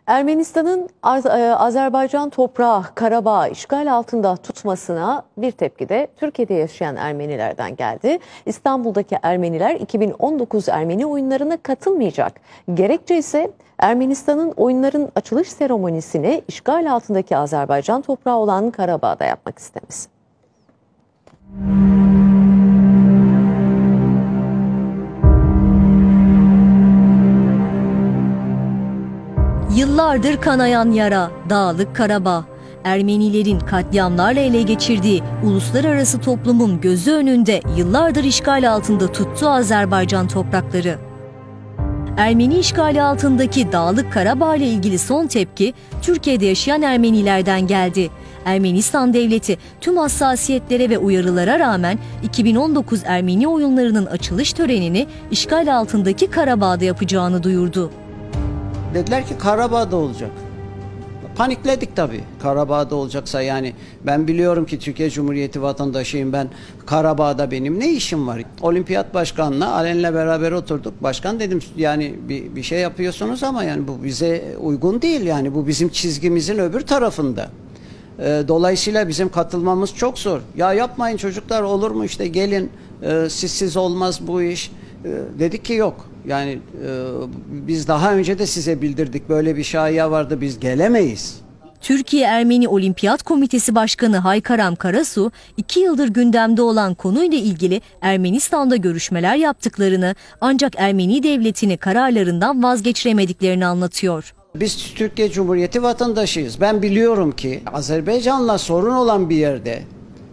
Ermenistan'ın Azerbaycan toprağı Karabağ işgal altında tutmasına bir tepki de Türkiye'de yaşayan Ermenilerden geldi. İstanbul'daki Ermeniler 2019 Ermeni oyunlarına katılmayacak. Gerekçe ise Ermenistan'ın oyunların açılış seremonisini işgal altındaki Azerbaycan toprağı olan Karabağ'da yapmak istemesi. Yıllardır kanayan yara, Dağlık Karabağ. Ermenilerin katliamlarla ele geçirdiği uluslararası toplumun gözü önünde yıllardır işgal altında tuttuğu Azerbaycan toprakları. Ermeni işgali altındaki Dağlık Karabağ ile ilgili son tepki Türkiye'de yaşayan Ermenilerden geldi. Ermenistan devleti tüm hassasiyetlere ve uyarılara rağmen 2019 Ermeni oyunlarının açılış törenini işgal altındaki Karabağ'da yapacağını duyurdu. Dediler ki Karabağ'da olacak. Panikledik tabii. Karabağ'da olacaksa yani ben biliyorum ki Türkiye Cumhuriyeti vatandaşıyım ben. Karabağ'da benim ne işim var? Olimpiyat Başkanı'na Alen'le beraber oturduk. Başkan dedim yani bir şey yapıyorsunuz ama yani bu bize uygun değil. Yani bu bizim çizgimizin öbür tarafında. Dolayısıyla bizim katılmamız çok zor. Ya yapmayın çocuklar olur mu işte gelin sizsiz olmaz bu iş. Dedik ki yok. Yani biz daha önce de size bildirdik böyle bir şaya vardı biz gelemeyiz. Türkiye Ermeni Olimpiyat Komitesi Başkanı Haykaram Karasu 2 yıldır gündemde olan konuyla ilgili Ermenistan'da görüşmeler yaptıklarını ancak Ermeni devletini kararlarından vazgeçiremediklerini anlatıyor. Biz Türkiye Cumhuriyeti vatandaşıyız. Ben biliyorum ki Azerbaycan'la sorun olan bir yerde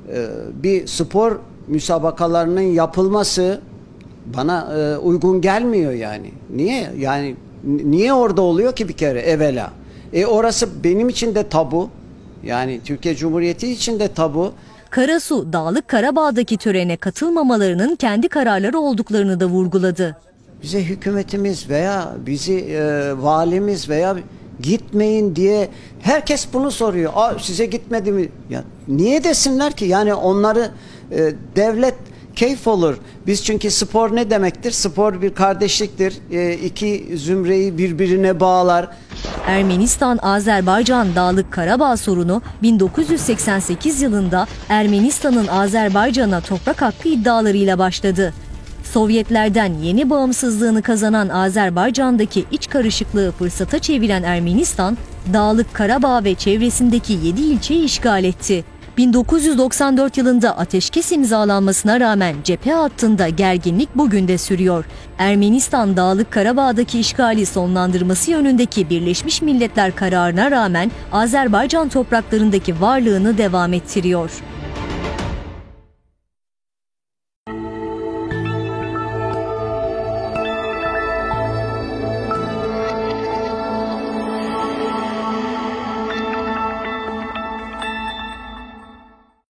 bir spor müsabakalarının yapılması bana uygun gelmiyor yani. Niye? Yani niye orada oluyor ki bir kere evvela? Orası benim için de tabu. Yani Türkiye Cumhuriyeti için de tabu. Karasu, Dağlık Karabağ'daki törene katılmamalarının kendi kararları olduklarını da vurguladı. Bize hükümetimiz veya bizi valimiz veya gitmeyin diye herkes bunu soruyor. Size gitmedi mi? Ya, niye desinler ki? Yani onları devlet keyif olur. Biz çünkü spor ne demektir? Spor bir kardeşliktir. İki zümreyi birbirine bağlar. Ermenistan-Azerbaycan Dağlık Karabağ sorunu 1988 yılında Ermenistan'ın Azerbaycan'a toprak hakkı iddialarıyla başladı. Sovyetlerden yeni bağımsızlığını kazanan Azerbaycan'daki iç karışıklığı fırsata çeviren Ermenistan, Dağlık Karabağ ve çevresindeki 7 ilçeyi işgal etti. 1994 yılında ateşkes imzalanmasına rağmen cephe hattında gerginlik bugün de sürüyor. Ermenistan Dağlık Karabağ'daki işgali sonlandırması yönündeki Birleşmiş Milletler kararına rağmen Azerbaycan topraklarındaki varlığını devam ettiriyor.